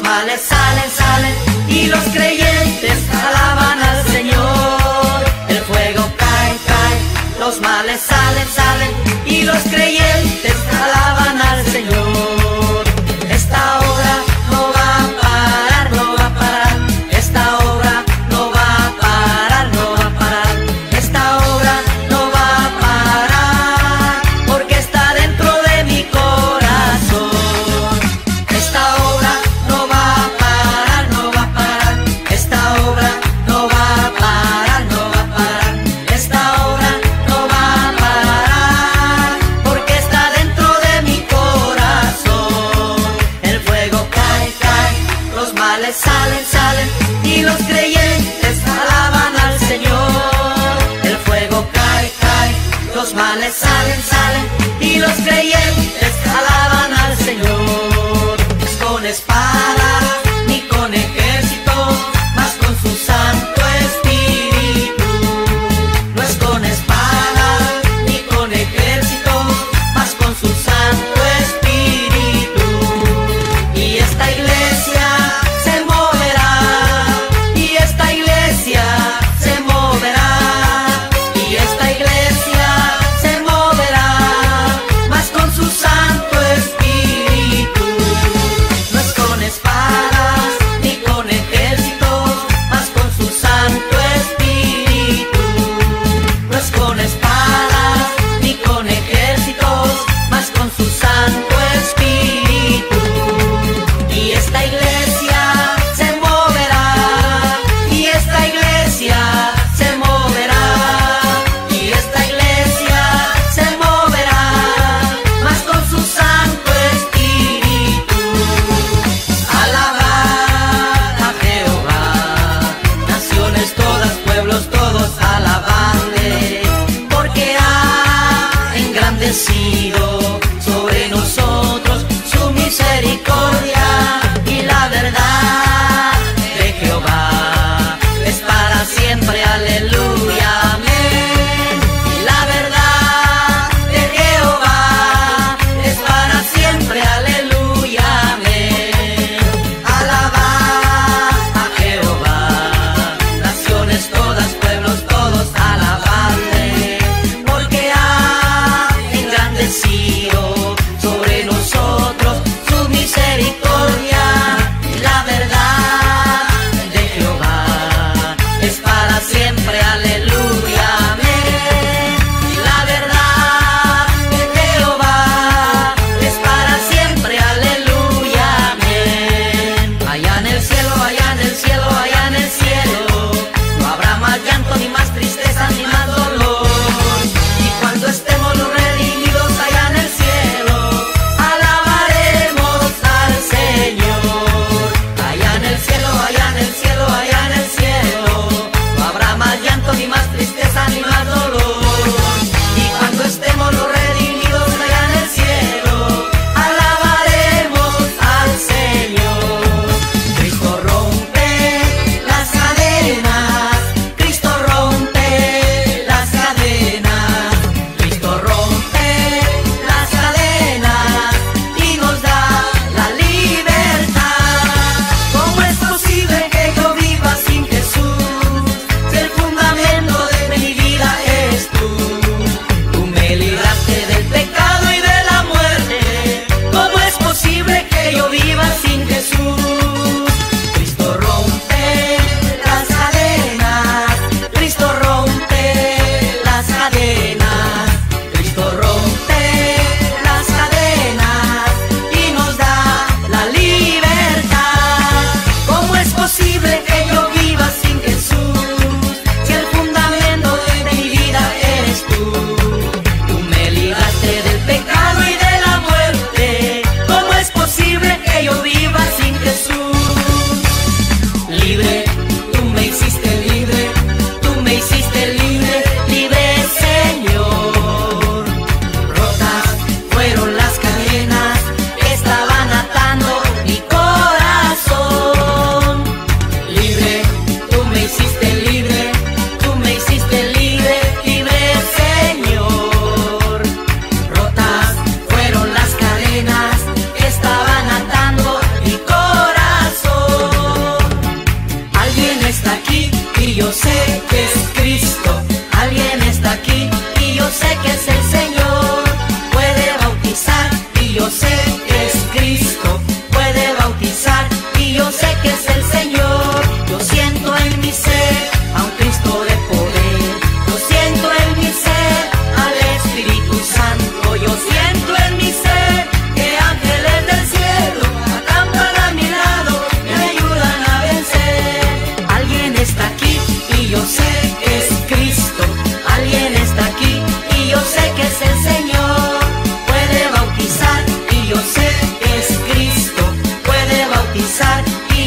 males salen, salen y los creyentes alaban al Señor. El fuego cae, cae, los males salen, salen y los creyentes alaban al Señor. Esta obra no va a parar, no va a parar. Esta obra no va a parar, no va a parar. Esta obra no va a parar porque está dentro de mi corazón. Esta obra no va a parar, no va a parar. Esta obra no va a parar, no va a parar. Esta obra no va a parar porque está dentro de mi corazón. El fuego cae, cae, los males salen, salen y los creyentes alaban al Señor. El fuego cae, cae, los males salen, salen y los creyentes alaban al Señor. Es con espada ni con ejército, mas con su Santo Espíritu. No es con espada ni con ejército, mas con su Santo Espíritu. Y esta iglesia se moverá, y esta iglesia se moverá, y esta iglesia se moverá, mas con su Santo Espíritu. No es con espada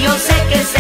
yo sé que se